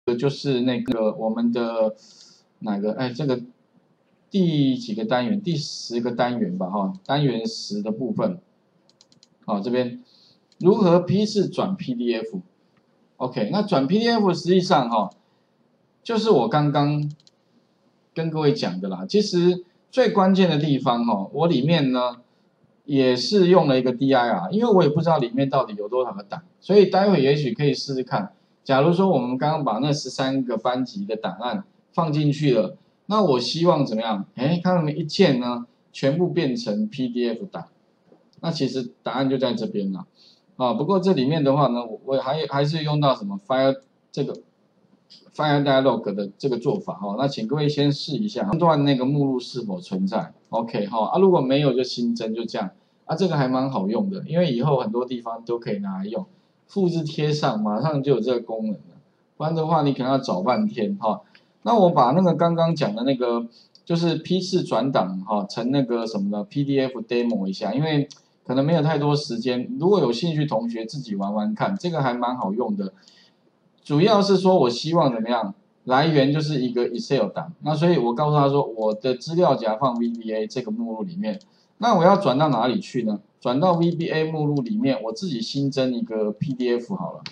就是那个我们的哪个？哎，这个第几个单元？第10个单元吧，哈，单元10的部分。好，这边如何批次转 PDF？OK， 那转 PDF 实际上哈，就是我刚刚跟各位讲的啦。其实最关键的地方哈，我里面呢也是用了一个 dir， 因为我也不知道里面到底有多少个档，所以待会也许可以试试看。假如说我们刚刚把那13个班级的档案放进去了，那我希望怎么样？哎，看他们一键呢，全部变成 PDF 档。那其实答案就在这边了。啊，不过这里面的话呢，我还是用到什么 File 这个 File Dialog 的这个做法哈。那请各位先试一下，判断那个目录是否存在。OK 哈啊，如果没有就新增，就这样啊。这个还蛮好用的，因为以后很多地方都可以拿来用，复制贴上，马上就有这个功能了。不然的话，你可能要找半天哈。那我把那个刚刚讲的那个就是批次转档哈，成那个什么的 PDF demo 一下，因为可能没有太多时间，如果有兴趣同学自己玩玩看，这个还蛮好用的。主要是说我希望怎么样，来源就是一个 Excel 档，那所以我告诉他说，我的资料夹放 VBA 这个目录里面，那我要转到哪里去呢？转到 VBA 目录里面，我自己新增一个 PDF 好了。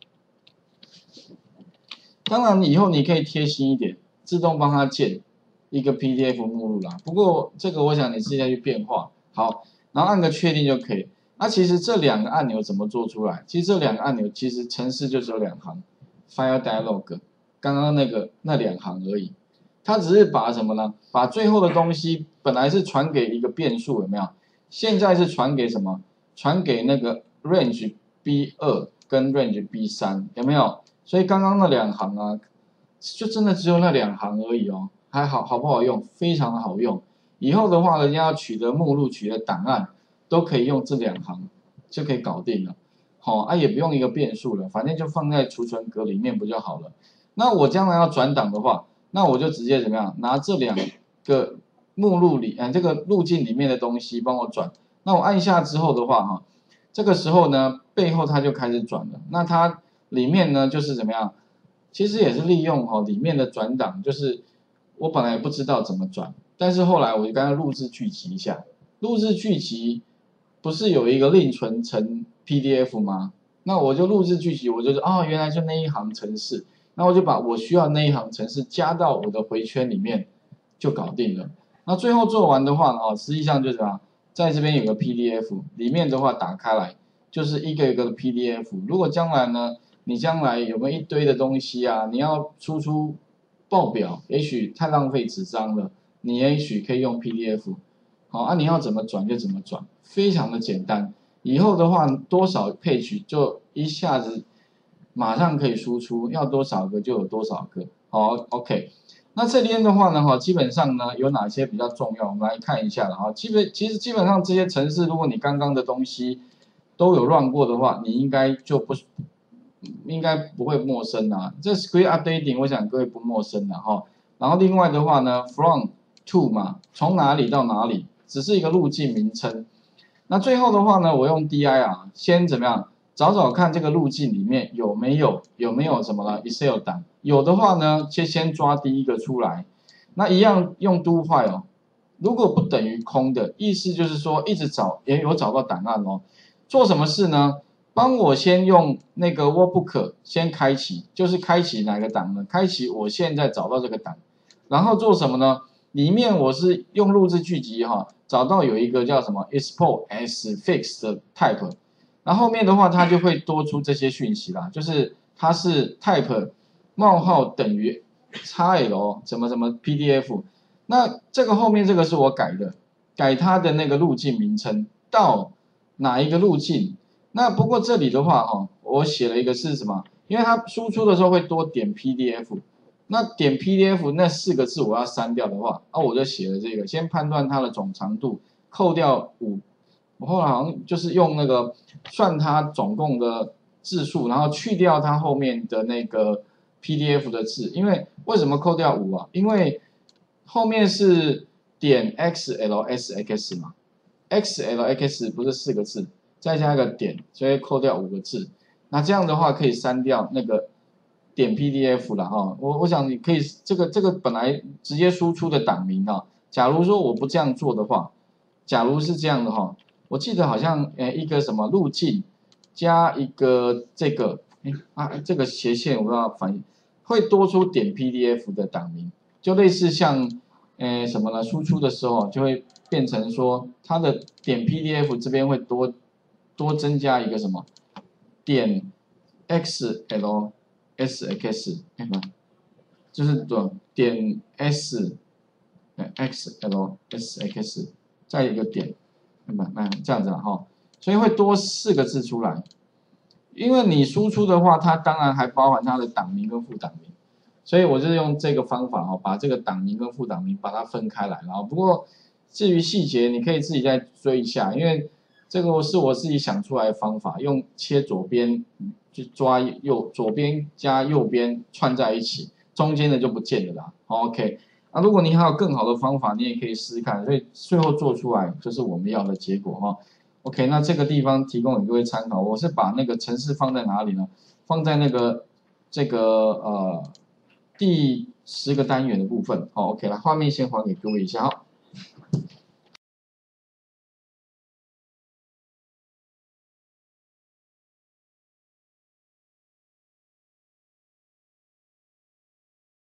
当然以后你可以贴心一点，自动帮他建一个 PDF 目录啦。不过这个我想你自己再去变化。好，然后按个确定就可以。那其实这2个按钮怎么做出来？其实这2个按钮其实程式就只有2行 ，File Dialog， 刚刚那2行而已。它只是把什么呢？把最后的东西本来是传给一个变数，有没有？现在是传给什么？传给那个 range B2 跟 range B3，有没有？所以刚刚那2行啊，就真的只有那2行而已哦，还好不好用？非常的好用。以后的话，人家要取得目录、取得档案，都可以用这2行就可以搞定了。好啊，也不用一个变数了，反正就放在储存格里面不就好了？那我将来要转档的话，那我就直接怎么样？拿这2个目录里，这个路径里面的东西帮我转。那我按下之后的话，哈，这个时候呢，背后它就开始转了。那它里面呢，就是怎么样？其实也是利用里面的转档，就是我本来不知道怎么转，但是后来我就刚刚录制剧集一下，录制剧集不是有一个另存成 PDF 吗？那我就录制剧集，我就是原来就那一行程式，那我就把我需要那一行程式加到我的回圈里面，就搞定了。那最后做完的话实际上就是在这边有个 PDF， 里面的话打开来就是一个一个的 PDF。如果将来呢，你将来有没有一堆的东西啊？你要输出报表，也许太浪费纸张了，你也许可以用 PDF。好你要怎么转就怎么转，非常的简单。以后的话，多少page就一下子马上可以输出，要多少个就有多少个。好 ，OK。那这边的话呢，基本上呢有哪些比较重要？我们来看一下了哈。其实基本上这些程式，如果你刚刚的东西都有 run 过的话，你应该不会陌生啊。这 script updating 我想各位不陌生的哈。然后另外的话呢 ，from to 嘛，从哪里到哪里，只是一个路径名称。那最后的话呢，我用 dir 先怎么样？找找看这个路径里面有没有什么了 Excel 档，有的话呢，就先抓第一个出来。那一样用 do while， 如果不等于空的，意思就是说一直找也有找到档案哦。做什么事呢？帮我先用那个 workbook 先开启，就是开启哪个档呢？开启我现在找到这个档，然后做什么呢？里面我是用录制剧集找到有一个叫什么 export as fixed 的 type， 然后后面的话它就会多出这些讯息啦，就是它是 type 冒号等于 XL 什么什么 PDF， 那这个后面这个是我改的，改它的那个路径名称到哪一个路径。那不过这里的话我写了一个是什么？因为它输出的时候会多点 PDF， 那点 PDF 那4个字我要删掉的话，我就写了这个，先判断它的总长度，扣掉5。我后来好像就是用那个算它总共的字数，然后去掉它后面的那个 PDF 的字。因为为什么扣掉5啊？因为后面是点 XLSX 嘛 ，XLX 不是4个字。再加一个点，所以扣掉5个字。那这样的话可以删掉那个点 PDF 了哈，我想你可以这个本来直接输出的档名哈，假如说我不这样做的话，假如是这样的哈，我记得好像一个什么路径加一个这个这个斜线我不知道反应会多出点 PDF 的档名，就类似像什么呢？输出的时候就会变成说它的点 PDF 这边会多增加一个什么点 XLSX， 就是点 XLSX 再一个点，那这样子哈，所以会多4个字出来。因为你输出的话，它当然还包含它的档名跟副档名，所以我就用这个方法把这个档名跟副档名把它分开来，然后不过至于细节你可以自己再追一下，因为这个是我自己想出来的方法，用切左边去抓左边加右边串在一起，中间的就不见了啦。OK， 那如果你还有更好的方法，你也可以试试看，所以最后做出来就是我们要的结果哈。OK， 那这个地方提供给各位参考，我是把那个程式放在哪里呢？放在那个第10个单元的部分。OK，来画面先还给各位一下哈。